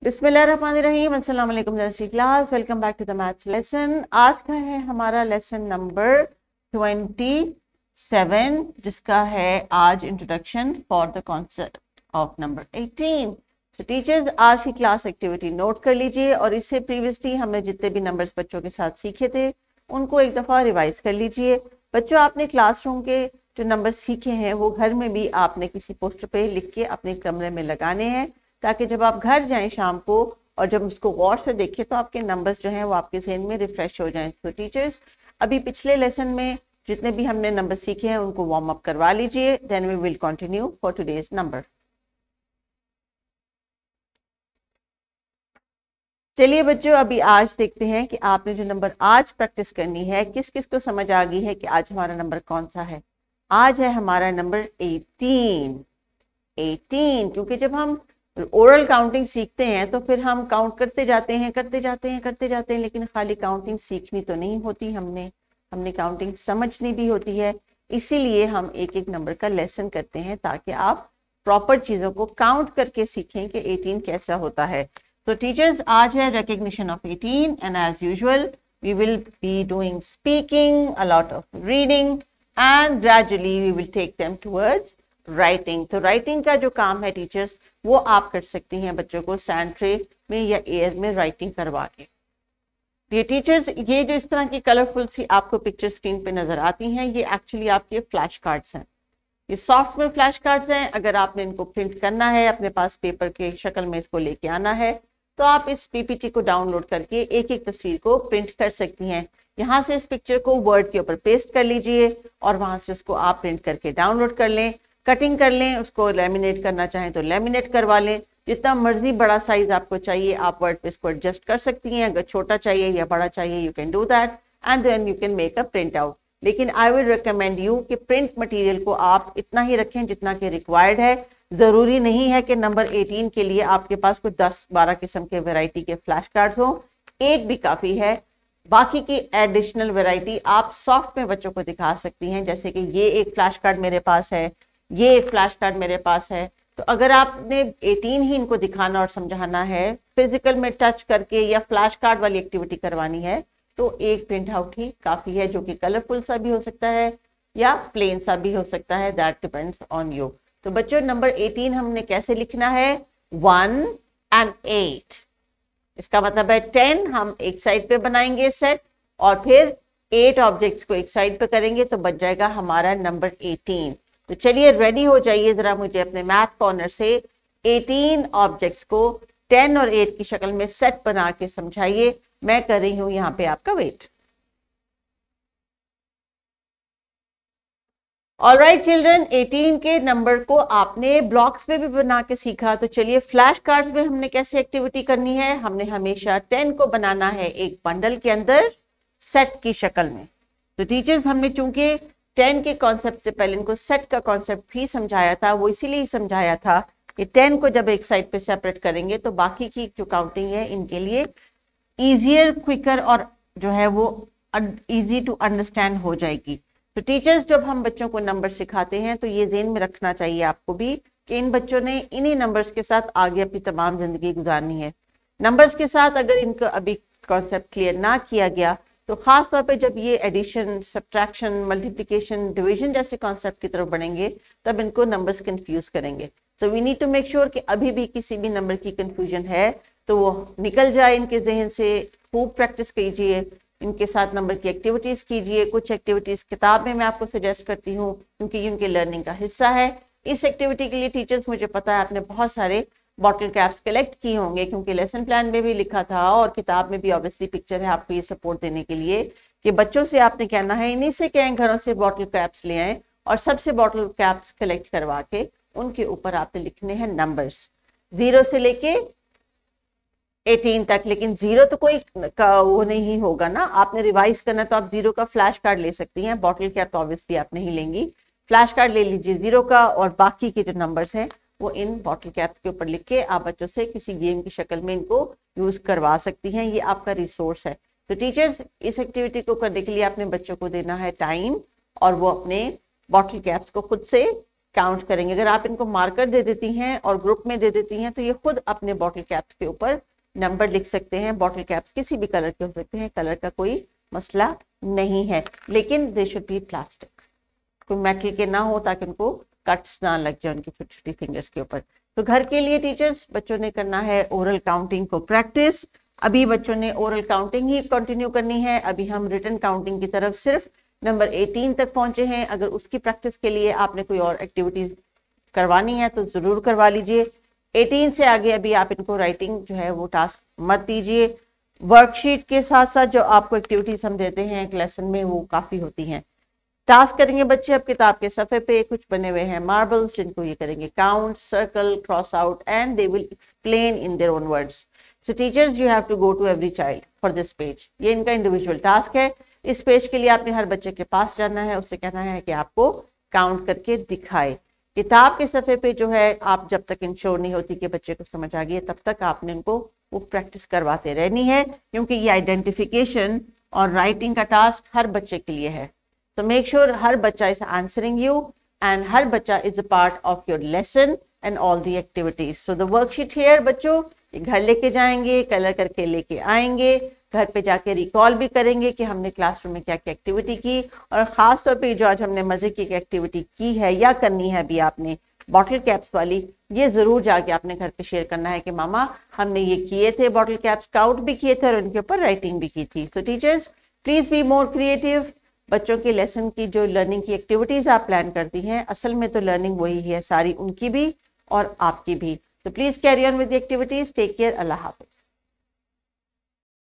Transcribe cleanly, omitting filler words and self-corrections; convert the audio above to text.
बिस्मिल्लाहिर्रहमानिर्रहीम, अस्सलाम वालेकुम class. Welcome back to the maths lesson. आज का है हमारा लेसन नंबर 27, जिसका है आज introduction for the concept of number 18। तो टीचर्स, आज की क्लास एक्टिविटी नोट कर लीजिए और इससे प्रीवियसली हमने जितने भी नंबर्स बच्चों के साथ सीखे थे उनको एक दफ़ा रिवाइज कर लीजिए। बच्चों, आपने क्लासरूम के जो नंबर सीखे हैं वो घर में भी आपने किसी पोस्टर पे लिख के अपने कमरे में लगाने हैं, ताकि जब आप घर जाएं शाम को और जब उसको गौर से देखें तो आपके नंबर्स जो हैं वो आपके ज़हन में रिफ्रेश हो जाएं। तो टीचर्स, अभी पिछले लेसन में जितने भी हमने नंबर सीखे हैं उनको वार्म अप करवा लीजिए, then we will continue for today's number. चलिए बच्चों, अभी आज देखते हैं कि आपने जो नंबर आज प्रैक्टिस करनी है किस किस को समझ आ गई है कि आज हमारा नंबर कौन सा है। आज है हमारा नंबर 18। क्योंकि जब हम ओरल काउंटिंग सीखते हैं तो फिर हम काउंट करते जाते हैं, लेकिन खाली काउंटिंग सीखनी तो नहीं होती, हमने काउंटिंग समझनी भी होती है। इसीलिए हम एक एक नंबर का लेसन करते हैं ताकि आप प्रॉपर चीजों को काउंट करके सीखें कि 18 कैसा होता है। तो टीचर्स, आज है recognition of 18 and as usual we will be doing speaking, a lot of reading and gradually we will take them towards writing. तो राइटिंग का जो काम है टीचर्स वो आप कर सकती हैं बच्चों को सैंड ट्रे में या एयर में राइटिंग करवा के। ये टीचर्स, ये जो इस तरह की कलरफुल सी आपको पिक्चर स्क्रीन पे नजर आती हैं, ये एक्चुअली आपके फ्लैश कार्ड्स हैं। ये सॉफ्टवेयर फ्लैश कार्ड्स हैं। अगर आपने इनको प्रिंट करना है, अपने पास पेपर के शक्ल में इसको लेके आना है, तो आप इस पीपीटी को डाउनलोड करके एक एक तस्वीर को प्रिंट कर सकती हैं। यहाँ से इस पिक्चर को वर्ड के ऊपर पेस्ट कर लीजिए और वहां से उसको आप प्रिंट करके डाउनलोड कर लें, कटिंग कर लें, उसको लेमिनेट करना चाहें तो लेमिनेट करवा लें। जितना मर्जी बड़ा साइज आपको चाहिए आप वर्ड पे इसको एडजस्ट कर सकती हैं। अगर छोटा चाहिए या बड़ा चाहिए you can do that and then you can make a print out. लेकिन आई विल रिकमेंड यू कि प्रिंट मटेरियल को आप इतना ही रखें जितना कि रिक्वायर्ड है। जरूरी नहीं है कि नंबर 18 के लिए आपके पास कोई 10-12 किस्म के वैरायटी के फ्लैश कार्ड्स हो, एक भी काफी है। बाकी की एडिशनल वैरायटी आप सॉफ्ट में बच्चों को दिखा सकती हैं, जैसे कि ये एक फ्लैश कार्ड मेरे पास है, ये एक फ्लैश कार्ड मेरे पास है। तो अगर आपने 18 ही इनको दिखाना और समझाना है, फिजिकल में टच करके या फ्लैश कार्ड वाली एक्टिविटी करवानी है, तो एक प्रिंट आउट ही काफी है, जो कि कलरफुल सा भी हो सकता है या प्लेन सा भी हो सकता है, दैट डिपेंड्स ऑन यू। तो बच्चों, नंबर 18 हमने कैसे लिखना है? 1 and 8। इसका मतलब है 10 हम एक साइड पे बनाएंगे सेट और फिर 8 ऑब्जेक्ट्स को एक साइड पे करेंगे, तो बच जाएगा हमारा नंबर 18। तो चलिए रेडी हो जाइए, जरा मुझे अपने मैथ कॉर्नर से 18 ऑब्जेक्ट्स को 10 और 8 की शक्ल में सेट बना के समझाइए। मैं कर रही हूं यहाँ पे आपका वेट। ऑलराइट चिल्ड्रन, 18 के नंबर को आपने ब्लॉक्स में भी बना के सीखा। तो चलिए फ्लैश कार्ड्स में हमने कैसे एक्टिविटी करनी है। हमने हमेशा 10 को बनाना है एक बंडल के अंदर सेट की शक्ल में। तो टीचर्स, हमने चूंकि 10 के कॉन्सेप्ट से पहले इनको सेट का कॉन्सेप्ट भी समझाया था, वो इसीलिए समझाया था कि 10 को जब एक साइड पे सेपरेट करेंगे तो बाकी की जो काउंटिंग है इनके लिए ईजियर, क्विकर और जो है वो इजी टू अंडरस्टैंड हो जाएगी। तो टीचर्स, जब हम बच्चों को नंबर सिखाते हैं तो ये ज़हन में रखना चाहिए आपको भी कि इन बच्चों ने इन्हीं नंबर्स के साथ आगे अपनी तमाम जिंदगी गुजारनी है। नंबर्स के साथ अगर इनका अभी कॉन्सेप्ट क्लियर ना किया गया तो खास तौर पे जब ये एडिशन, सब्ट्रैक्शन, मल्टीप्लिकेशन, डिवीजन जैसे कॉन्सेप्ट की तरफ बढ़ेंगे तब इनको नंबर्स कंफ्यूज करेंगे। तो we need to make sure कि अभी भी किसी भी नंबर की कंफ्यूजन है तो वो निकल जाए इनके जहन से। खूब प्रैक्टिस कीजिए, इनके साथ नंबर की एक्टिविटीज कीजिए। कुछ एक्टिविटीज किताब में मैं आपको सजेस्ट करती हूँ क्योंकि ये उनके लर्निंग का हिस्सा है। इस एक्टिविटी के लिए टीचर्स, मुझे पता है आपने बहुत सारे बॉटल कैप्स कलेक्ट किए होंगे क्योंकि लेसन प्लान में भी लिखा था और किताब में भी ऑब्वियसली पिक्चर है आपको ये सपोर्ट देने के लिए कि बच्चों से आपने कहना है इन्हीं से कहें घरों से बॉटल कैप्स ले आए और सबसे बॉटल कैप्स कलेक्ट करवा के उनके ऊपर आपने लिखने हैं नंबर्स 0 से लेके 18 तक। लेकिन 0 तो कोई वो नहीं होगा ना, आपने रिवाइज करना तो आप 0 का फ्लैश कार्ड ले सकती हैं। बॉटल कैप तो ऑब्वियसली आप नहीं लेंगी, फ्लैश कार्ड ले लीजिए 0 का और बाकी के जो नंबर्स हैं वो इन बॉटल कैप्स के ऊपर लिख के आप बच्चों से किसी गेम की शक्ल में इनको यूज करवा सकती हैं। ये आपका रिसोर्स है। तो टीचर्स, इस एक्टिविटी को करने के लिए आपने बच्चों को देना है टाइम और वो अपने बॉटल कैप्स को खुद से काउंट करेंगे। अगर आप इनको मार्कर दे देती हैं और ग्रुप में दे देती हैं तो ये खुद अपने बॉटल कैप्स के ऊपर नंबर लिख सकते हैं। बॉटल कैप्स किसी भी कलर के हो सकते हैं, कलर का कोई मसला नहीं है, लेकिन दे शुड बी प्लास्टिक, कोई मेटल के ना हो ताकि उनको कट्स ना लग जाए उनकी छोटी छोटी फिंगर्स के ऊपर। तो घर के लिए टीचर्स बच्चों ने करना है ओरल काउंटिंग को प्रैक्टिस। अभी बच्चों ने ओरल काउंटिंग ही कंटिन्यू करनी है, अभी हम रिटन काउंटिंग की तरफ सिर्फ नंबर 18 तक पहुंचे हैं। अगर उसकी प्रैक्टिस के लिए आपने कोई और एक्टिविटीज करवानी है तो जरूर करवा लीजिए। 18 से आगे अभी आप इनको राइटिंग जो है वो टास्क मत दीजिए। वर्कशीट के साथ साथ जो आपको एक्टिविटीज हम देते हैं एक लेसन में वो काफी होती हैं। टास्क करेंगे बच्चे, अब किताब के सफे पे कुछ बने हुए हैं मार्बल्स, जिनको ये करेंगे count, circle, cross out and they will explain in their own words. So teachers you have to go to every child for this page. ये इनका इंडिविजुअल टास्क है। इस पेज के लिए आपने हर बच्चे के पास जाना है, उससे कहना है कि आपको काउंट करके दिखाए। किताब के सफे पे जो है आप जब तक इंश्योर नहीं होती कि बच्चे को समझ आ गई है तब तक आपने उनको वो प्रैक्टिस करवाते रहनी है, क्योंकि ये आइडेंटिफिकेशन और राइटिंग का टास्क हर बच्चे के लिए है। So make sure हर बच्चा is answering you and हर बच्चा is a part of your lesson and all the activities. So the worksheet here बच्चों ये घर लेके जाएंगे, कलर करके लेके आएंगे, घर पे जाके रिकॉल भी करेंगे कि हमने क्लासरूम में क्या क्या एक्टिविटी की, और ख़ास तौर पे जो आज हमने मज़े की एक्टिविटी की है या करनी है अभी आपने बॉटल कैप्स वाली, ये ज़रूर जाके आपने घर पे शेयर करना है कि मामा हमने ये किए थे, बॉटल कैप्स काउंट भी किए थे और उनके ऊपर राइटिंग भी की थी। So teachers please be more creative. बच्चों के लेसन की जो लर्निंग की एक्टिविटीज़ आप प्लान करती हैं, असल में तो लर्निंग वही है सारी, उनकी भी और आपकी भी। तो please carry on with the activities. Take care. अल्लाह हाफिज़।